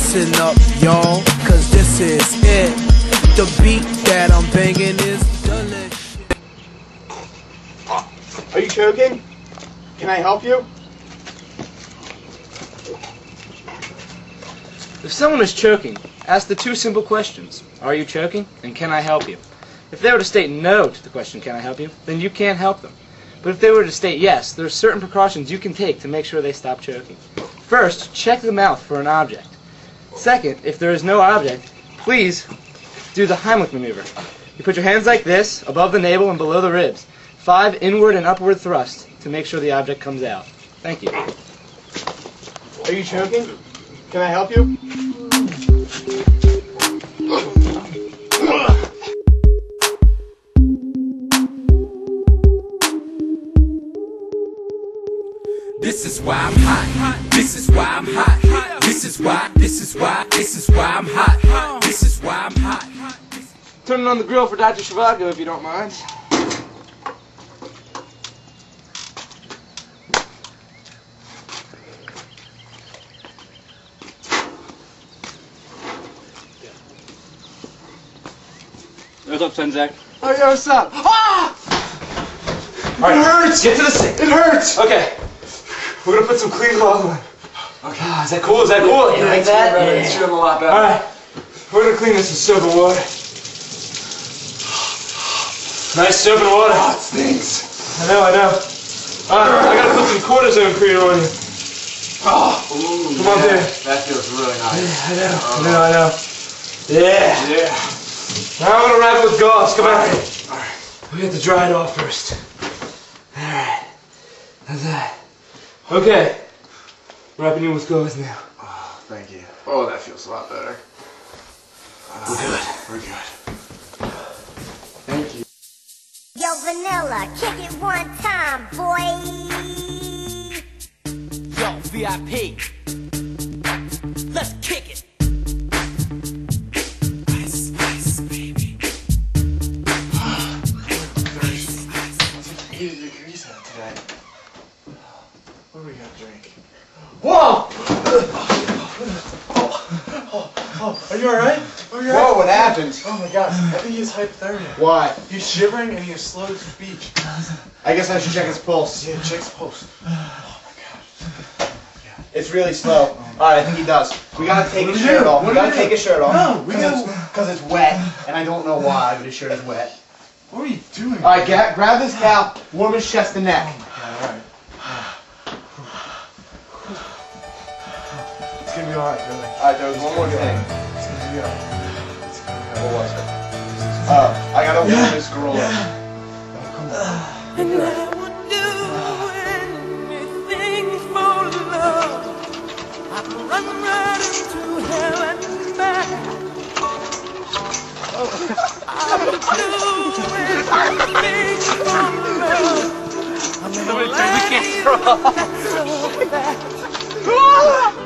Listen up, y'all, cause this is it. The beat that I'm banging is delicious. Are you choking? Can I help you? If someone is choking, ask the two simple questions. Are you choking? And can I help you? If they were to state no to the question, can I help you? Then you can't help them. But if they were to state yes, there are certain precautions you can take to make sure they stop choking. First, check the mouth for an object. Second, if there is no object, please do the Heimlich maneuver. You put your hands like this, above the navel and below the ribs. 5 inward and upward thrusts to make sure the object comes out. Thank you. Are you choking? Can I help you? This is why I'm hot. This is why I'm hot. This is why I'm hot. This is why I'm hot. Turning on the grill for Dr. Zhivago, if you don't mind. What's up, Senzak? Oh yeah, what's up? Ah! Right, it hurts! Get to the sink. It hurts! Okay. We're gonna put some clean cloth on. Okay. Is that cool? Is that cool? You like that? Yeah. It's feeling a lot better. Alright. We're gonna clean this with soap and water. Nice soap and water. Oh, it stinks. I know. I gotta put some cortisone cream on you. Oh, ooh, come on, there. That feels really nice. Yeah, I know. Yeah. Yeah. Now I'm gonna wrap it with gauze. Come on. Alright. We have to dry it off first. Alright. How's that? Okay. Wrapping you with gauze now. Oh, thank you. Oh, that feels a lot better. We're good. We're good. Thank you. Yo, Vanilla, kick it one time, boy. Yo, VIP. Let's kick it. Ice, ice, baby. It's 80 degrees out today. What are we gonna drink? Whoa! Are you alright? Whoa, what happened? Oh my gosh, I think he's hypothermia. Why? He's shivering and he has slowed speech. I guess I should check his pulse. Yeah, check his pulse. Oh my gosh. It's really slow. Alright, I think he does. We gotta take his shirt off. We gotta take his shirt off. No, we gotta... Because it's wet, and I don't know why, but his shirt is wet. What are you doing? Alright, grab this towel, warm his chest and neck. Oh my god, alright. It's gonna be alright, really. Alright, there was one more thing. It's gonna be alright. What was it? I gotta warm his groin. Oh, come on. And I would do anything for love. I could run right into hell and back. I would do anything for love. I'm never letting you so bad.